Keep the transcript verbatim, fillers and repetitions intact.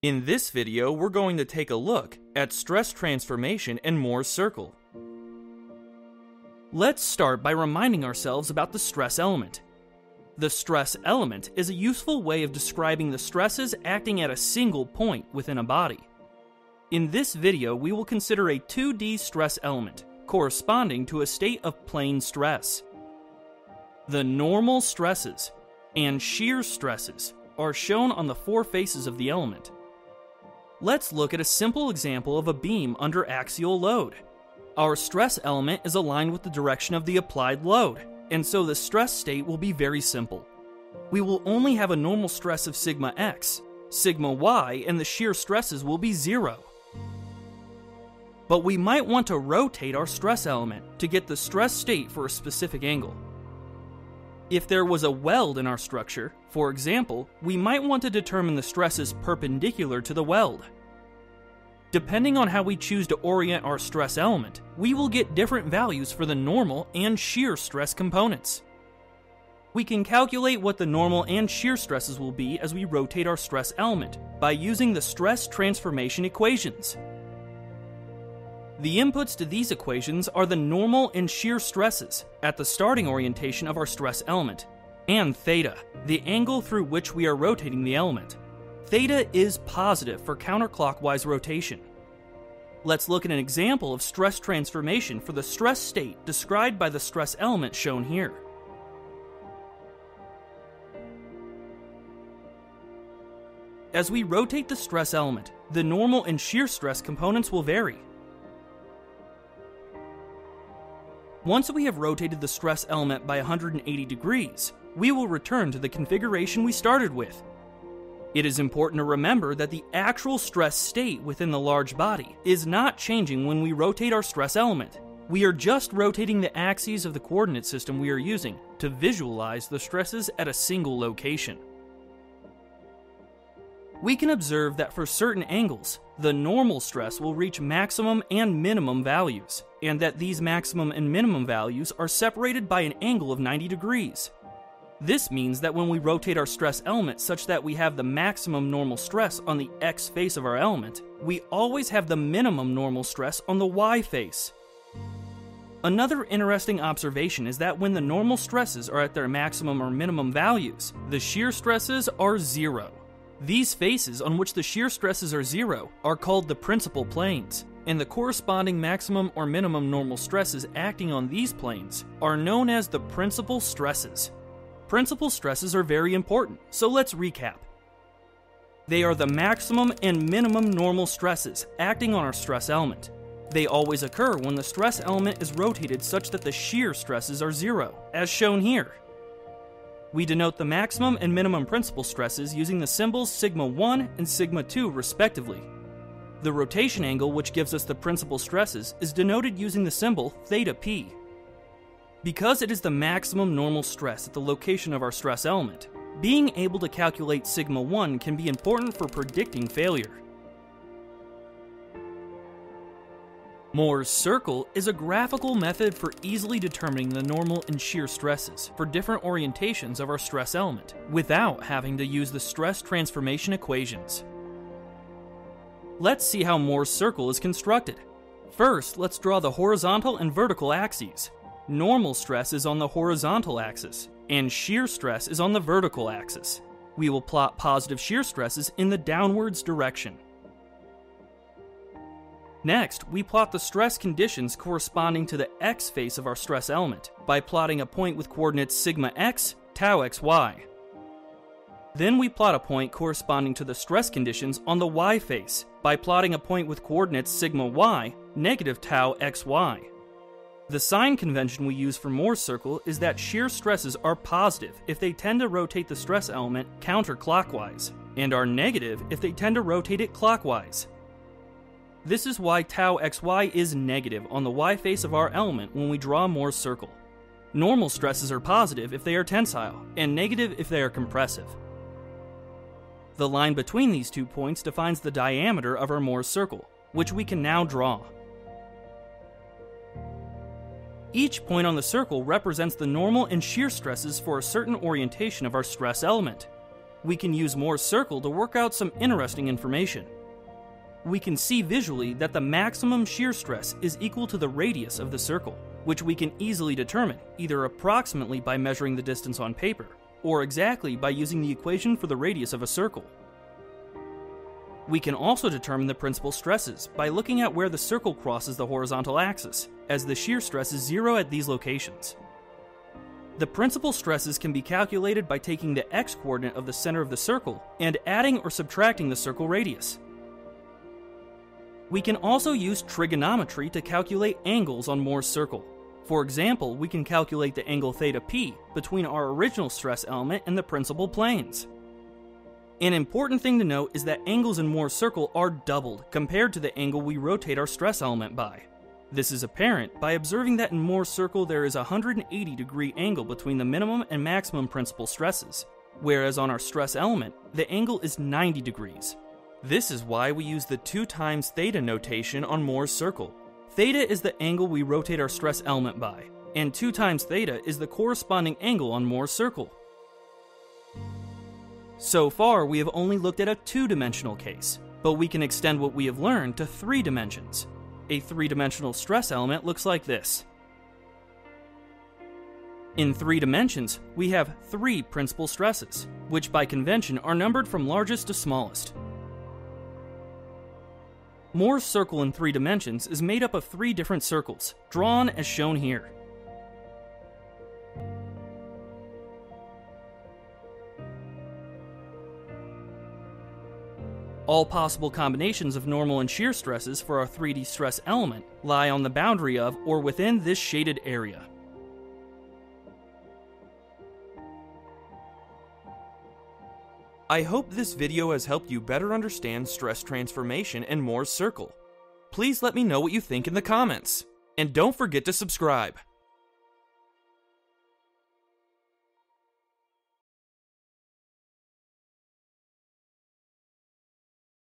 In this video, we're going to take a look at stress transformation and Mohr's circle. Let's start by reminding ourselves about the stress element. The stress element is a useful way of describing the stresses acting at a single point within a body. In this video, we will consider a two D stress element corresponding to a state of plane stress. The normal stresses and shear stresses are shown on the four faces of the element. Let's look at a simple example of a beam under axial load. Our stress element is aligned with the direction of the applied load, and so the stress state will be very simple. We will only have a normal stress of sigma x, sigma y, and the shear stresses will be zero. But we might want to rotate our stress element to get the stress state for a specific angle. If there was a weld in our structure, for example, we might want to determine the stresses perpendicular to the weld. Depending on how we choose to orient our stress element, we will get different values for the normal and shear stress components. We can calculate what the normal and shear stresses will be as we rotate our stress element by using the stress transformation equations. The inputs to these equations are the normal and shear stresses at the starting orientation of our stress element, and theta, the angle through which we are rotating the element. Theta is positive for counterclockwise rotation. Let's look at an example of stress transformation for the stress state described by the stress element shown here. As we rotate the stress element, the normal and shear stress components will vary. Once we have rotated the stress element by one hundred eighty degrees, we will return to the configuration we started with. It is important to remember that the actual stress state within the large body is not changing when we rotate our stress element. We are just rotating the axes of the coordinate system we are using to visualize the stresses at a single location. We can observe that for certain angles, the normal stress will reach maximum and minimum values, and that these maximum and minimum values are separated by an angle of ninety degrees. This means that when we rotate our stress element such that we have the maximum normal stress on the x face of our element, we always have the minimum normal stress on the y face. Another interesting observation is that when the normal stresses are at their maximum or minimum values, the shear stresses are zero. These faces on which the shear stresses are zero are called the principal planes, and the corresponding maximum or minimum normal stresses acting on these planes are known as the principal stresses. Principal stresses are very important, so let's recap. They are the maximum and minimum normal stresses acting on our stress element. They always occur when the stress element is rotated such that the shear stresses are zero, as shown here. We denote the maximum and minimum principal stresses using the symbols sigma one and sigma two respectively. The rotation angle which gives us the principal stresses is denoted using the symbol theta p. Because it is the maximum normal stress at the location of our stress element, being able to calculate sigma one can be important for predicting failure. Mohr's circle is a graphical method for easily determining the normal and shear stresses for different orientations of our stress element without having to use the stress transformation equations. Let's see how Mohr's circle is constructed. First, let's draw the horizontal and vertical axes. Normal stress is on the horizontal axis, and shear stress is on the vertical axis. We will plot positive shear stresses in the downwards direction. Next, we plot the stress conditions corresponding to the x face of our stress element by plotting a point with coordinates sigma x, tau xy. Then we plot a point corresponding to the stress conditions on the y face by plotting a point with coordinates sigma y, negative tau xy. The sign convention we use for Mohr's circle is that shear stresses are positive if they tend to rotate the stress element counterclockwise, and are negative if they tend to rotate it clockwise. This is why tau xy is negative on the y face of our element when we draw Mohr's circle. Normal stresses are positive if they are tensile, and negative if they are compressive. The line between these two points defines the diameter of our Mohr's circle, which we can now draw. Each point on the circle represents the normal and shear stresses for a certain orientation of our stress element. we can use Mohr's circle to work out some interesting information. We can see visually that the maximum shear stress is equal to the radius of the circle, which we can easily determine either approximately by measuring the distance on paper, or exactly by using the equation for the radius of a circle. We can also determine the principal stresses by looking at where the circle crosses the horizontal axis, as the shear stress is zero at these locations. The principal stresses can be calculated by taking the x-coordinate of the center of the circle and adding or subtracting the circle radius. We can also use trigonometry to calculate angles on Mohr's circle. For example, we can calculate the angle theta p between our original stress element and the principal planes. An important thing to note is that angles in Mohr's circle are doubled compared to the angle we rotate our stress element by. This is apparent by observing that in Mohr's circle there is a one hundred eighty degree angle between the minimum and maximum principal stresses, whereas on our stress element, the angle is ninety degrees. This is why we use the two times theta notation on Mohr's circle. Theta is the angle we rotate our stress element by, and two times theta is the corresponding angle on Mohr's circle. So far, we have only looked at a two-dimensional case, but we can extend what we have learned to three dimensions. A three-dimensional stress element looks like this. In three dimensions, we have three principal stresses, which by convention are numbered from largest to smallest. Mohr's circle in three dimensions is made up of three different circles, drawn as shown here. All possible combinations of normal and shear stresses for our three D stress element lie on the boundary of or within this shaded area. I hope this video has helped you better understand stress transformation and Mohr's circle. Please let me know what you think in the comments, and don't forget to subscribe.